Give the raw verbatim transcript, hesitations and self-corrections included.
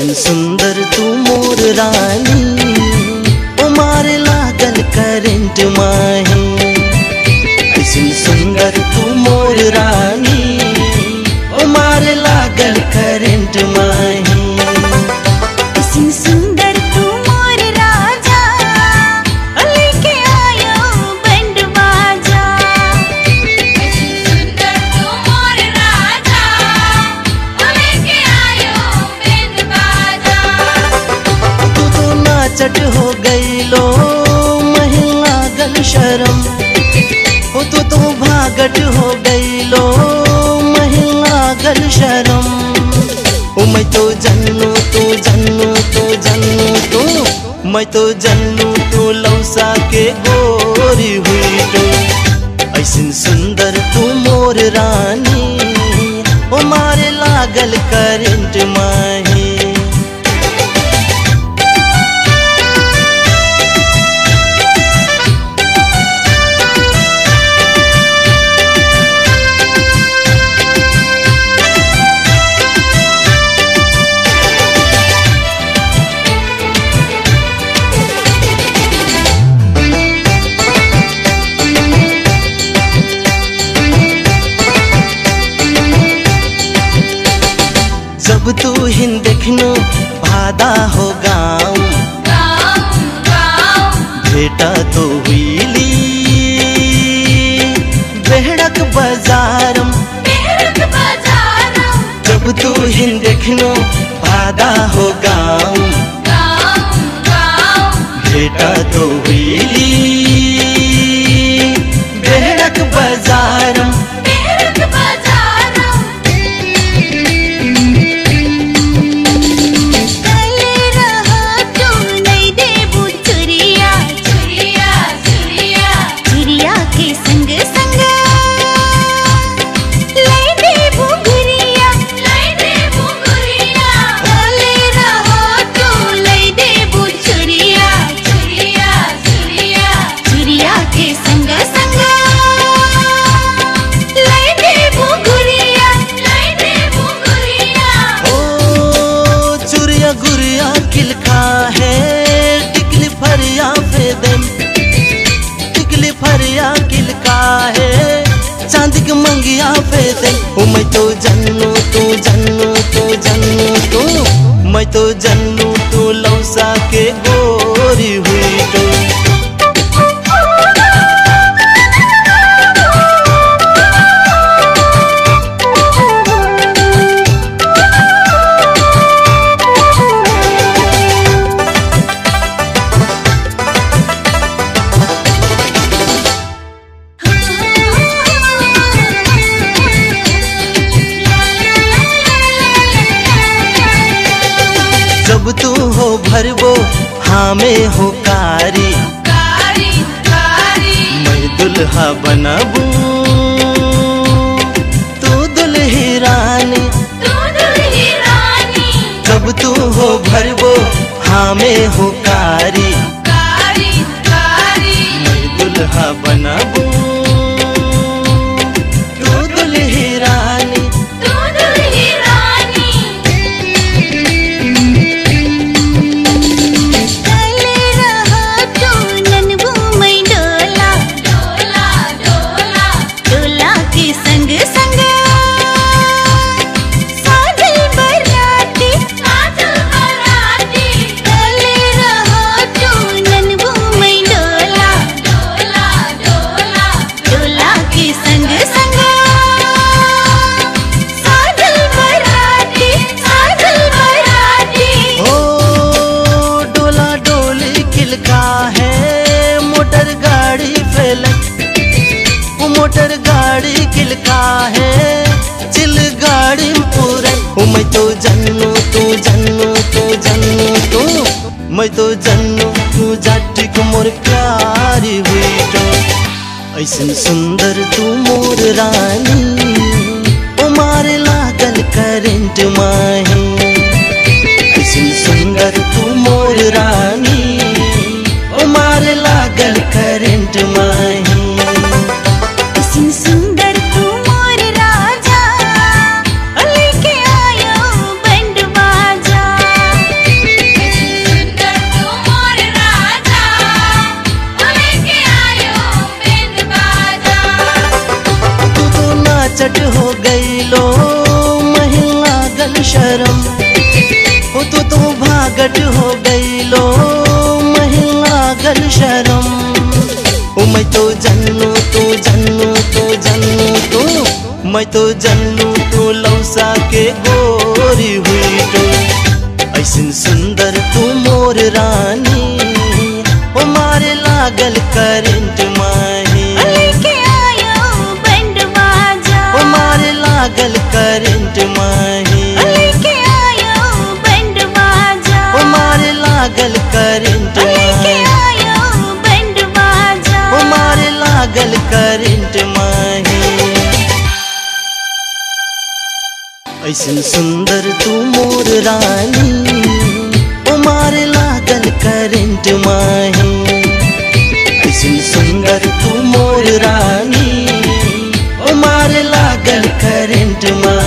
ऐसन सुंदर तू मोर रानी, ओ मारे लागल करंट माही। ऐसन सुंदर तू मोर रानी, ओ मारे लागल करंट माही। ऐसन सुंदर तू मोर राजा, लेके आयो बैंड बाजा। ऐसन सुंदर तू मोर राजा, लेके आयो बैंड बाजा। तू तो नाचट हो गईलो महिल लागल शरम, ओ तू तो भागट हो गईलो महिल लागल शरम। ओ मैं तो जन्नू तू जन्नू तू जन्नू तू, मैं तो जन्नू तू लौसा के गोरी हुई तो। ऐसन सुंदर तू मोर रानी, ओ मारे लागल करंट माही। जब तू हिन देखनो भादा हो गाँव, भेटा तो हुईली बेहड़क बाजारम। जब तू हिन देखनो भादा हो गाँव, भेटा तो हुईली बेहड़क बाजारम। गुरिया किलका है टिकली फरिया फेदम, टिकली फरिया किलका है चांदी के मंगिया फेदम। ओ मैं तो जन्नू तू जन्नू तू जन्नू तू, मैं तो जन्नू तू लौसा के गोरी हुई तो। जब तू हो भरबो हाँ में हो कारी, कारी कारी मैं दुल्हा बनबू तू दुल्ही रानी, तू दुल्ही रानी। जब तू हो भरबो हाँ में हो कारी, कारी कारी मैं दुल्हा बनबू तू दुल्ही रानी। तू दुल्ही रानी। चले रहा तू नन्हू मैं डोला, डोला डोला डोला के संग संग साजल बराती, साजल बराती। चले रहा तू नन्हू मैं डोला, डोला डोला डोला के संग संग साजल बराती, साजल बराती। ओ डोला डोली किलका है मोटर गाड़ी फेलक, वो मोटर गाड़ी किलका है चिल गाड़ी पूरे। ओ मैं तो जन्नू तू जन्नू तू जन्नू तू, मैं तो जन्नू तू जाटिक मोर प्यारी हुई तो। ऐसन सुंदर तू मोर रानी, ओ मारे लागल करंट माही। ऐसन सुंदर तू मोर रानी, ओ मारे लागल करंट माही। ऐसन सुंदर तू मोर राजा, लेके आयो बैंड बाजा। भागट हो गईलो महिला गल शरम। ओ मैं तो जन्नू तो जन्नू तो जन्नू तो मैं तो जन्नू तो लौसा के गोरी हुई तो ऐसन सुंदर तू मोर रानी ओ मारे लागल करंट माही लेके आयो बैंड बाजा ओ मारे लागल करंट माही लेके आयो बैंड बाजा ओ मारे लागल करंट लेके माही आयो बैंड बाजा ओ मारे लागल करंट माही ऐसन सुंदर तू मोर रानी ओ मारे लागल करंट माही ऐसन सुंदर तू मोर रानी ओ मारे लागल करंट माही।